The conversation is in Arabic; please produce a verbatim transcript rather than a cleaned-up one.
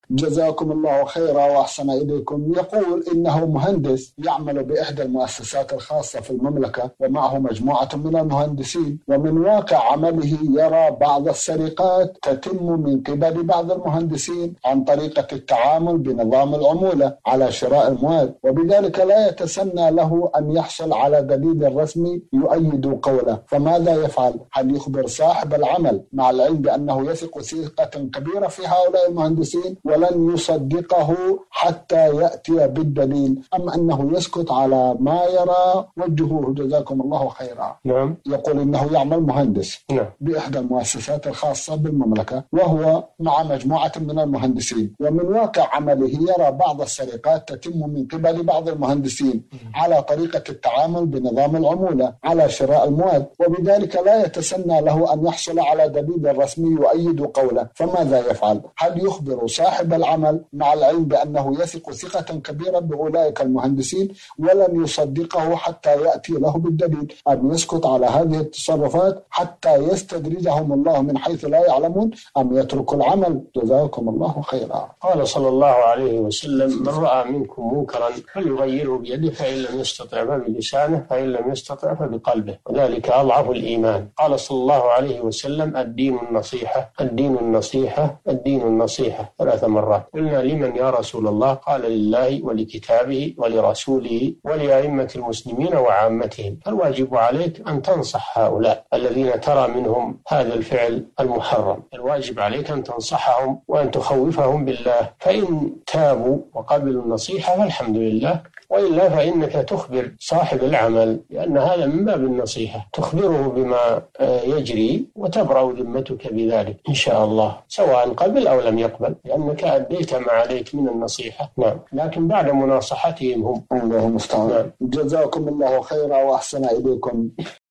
جزاكم الله خيرا وأحسن إليكم. يقول إنه مهندس يعمل بإحدى المؤسسات الخاصة في المملكة ومعه مجموعة من المهندسين، ومن واقع عمله يرى بعض السرقات تتم من قبل بعض المهندسين عن طريقة التعامل بنظام العمولة على شراء المواد، وبذلك لا يتسنى له أن يحصل على دليل رسمي يؤيد قوله، فماذا يفعل؟ هل يخبر صاحب العمل مع العلم بأنه يثق ثقة كبيرة في هؤلاء المهندسين ولن يصدقه حتى يأتي بالدليل، أم أنه يسكت على ما يرى وجهه؟ جزاكم الله خيرا. نعم. يقول إنه يعمل مهندس نعم. بإحدى المؤسسات الخاصة بالمملكة وهو مع مجموعة من المهندسين، ومن واقع عمله يرى بعض السرقات تتم من قبل بعض المهندسين على طريقة التعامل بنظام العمولة على شراء المواد، وبذلك لا يتسنى له أن يحصل على دليل رسمي يؤيد قوله، فماذا يفعل؟ هل يخبر صاحب العمل مع العلم بأنه يثق ثقة كبيرة بأولئك المهندسين ولن يصدقه حتى يأتي له بالدليل، أم يسكت على هذه التصرفات حتى يستدرجهم الله من حيث لا يعلمون، أم يترك العمل؟ جزاكم الله خيرا. قال صلى الله عليه وسلم: من رأى منكم منكرا فليغيره بيده، فإن لم يستطع فبلسانه، فإن لم يستطع فبقلبه، وذلك أضعف الإيمان. قال صلى الله عليه وسلم: الدين النصيحة، الدين النصيحة، الدين النصيحة، ثلاث مرات. قلنا: لمن يا رسول الله؟ قال: لله ولكتابه ولرسوله ولأئمة المسلمين وعامتهم. الواجب عليك أن تنصح هؤلاء الذين ترى منهم هذا الفعل المحرم، الواجب عليك أن تنصحهم وأن تخوفهم بالله، فإن تابوا وقبلوا النصيحة فالحمد لله، وإلا فإنك تخبر صاحب العمل، لأن هذا من باب النصيحة، تخبره بما يجري وتبرأ ذمتك بذلك إن شاء الله، سواء قبل أو لم يقبل، لأنك أديت ما عليك من النصيحة. نعم. لكن بعد مناصحتهم هم. الله المستعان. نعم. جزاكم الله خيرا وأحسن إليكم.